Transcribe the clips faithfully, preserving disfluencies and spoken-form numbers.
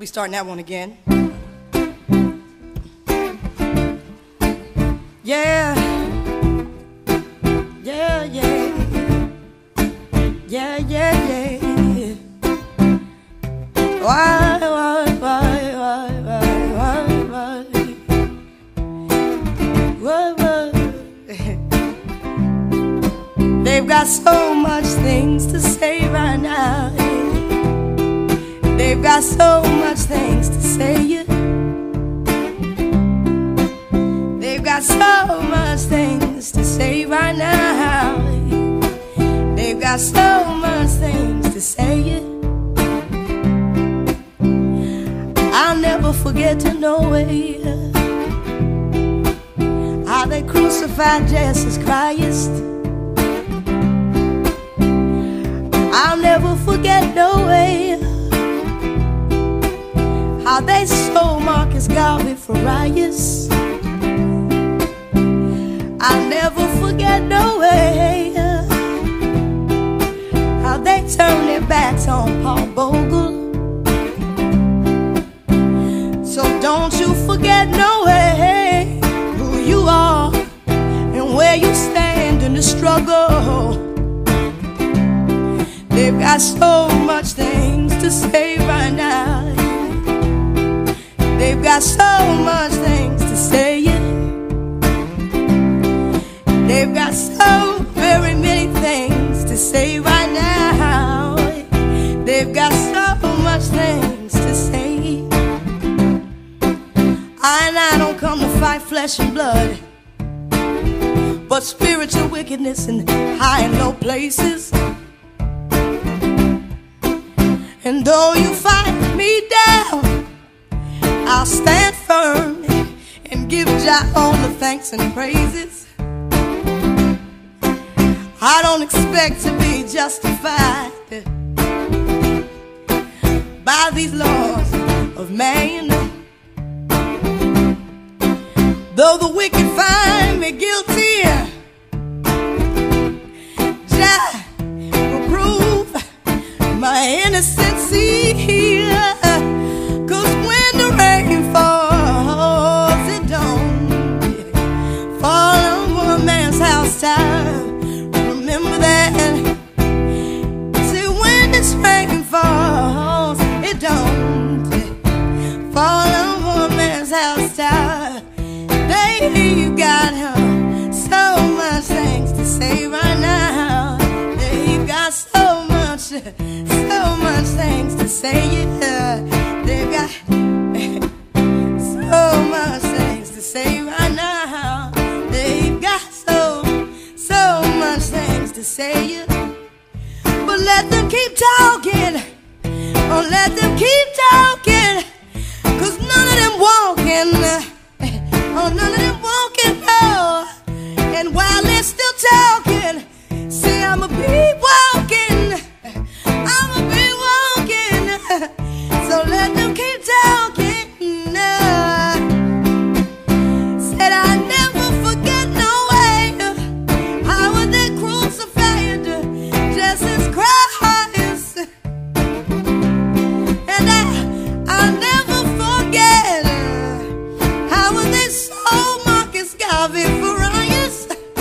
be starting that one again. Yeah, yeah, yeah, yeah, yeah, yeah. Why, why, why, why, why, why, why, why? They've got so much things to say right now. They've got so much things to say. They've got so much things to say right now. They've got so much things to say. I'll never forget to know it, how they crucified Jesus Christ. I'll never forget no way how they sold Marcus Garvey for riots. I'll never forget no way how they turned their backs on Paul Bogle. So don't you forget no way who you are and where you stand in the struggle. They've got so much things to say right now. They've got so much things to say. They've got so very many things to say right now. They've got so much things to say. I and I don't come to fight flesh and blood, but spiritual wickedness in high and low places. And though you fight me down, I'll stand firm and give Jah all the thanks and praises. I don't expect to be justified by these laws of man. Though the wicked find me guilty, Jah will prove my innocence here. Cause when the rain falls, it don't fall on a man's house top. Remember that. See, when this rain falls, it don't fall on a man's house top. They've got so much things to say right now. They've got so much, so much things to say. Yeah. They've got so much things to say right now. They've got so, so much things to say. But let them keep talking. Oh, let them keep talking. Cause none of them walking. Oh, none of them walking, no. And while they're still talking, see, I'ma be walking. I'ma be walking. So let them keep talking. No. Said I never forget no way how they crucified Jesus Christ. And I, I'll never forget how they sold Marcus Garvey for riots.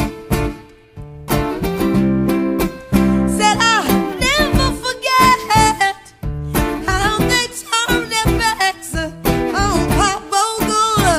Said I'll never forget how they turned their backs on Paul Bogle.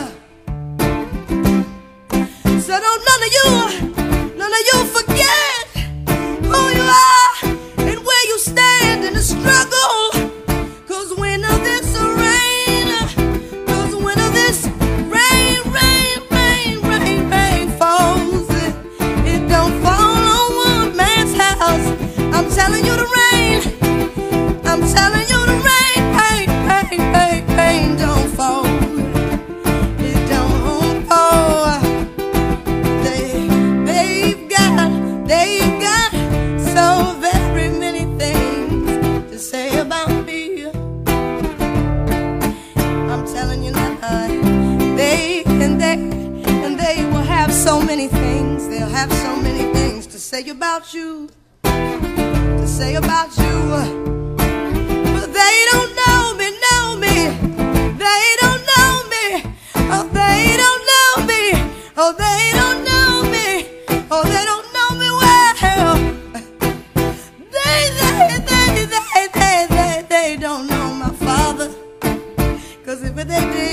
So don't none of you, none of you forget who you are and where you stand in the struggle. Cause when this rain, cause when this rain, rain, rain, rain, rain falls, it don't fall on one man's house. I'm telling you the rain, I'm telling you the rain, rain, rain, rain, rain don't fall. It don't fall. They, they've got, they've got so very many things to say about me. I'm telling you now, they and they and they will have so many things. They'll have so many things to say about you, to say about you. But they don't know me, know me. 'cause if they did,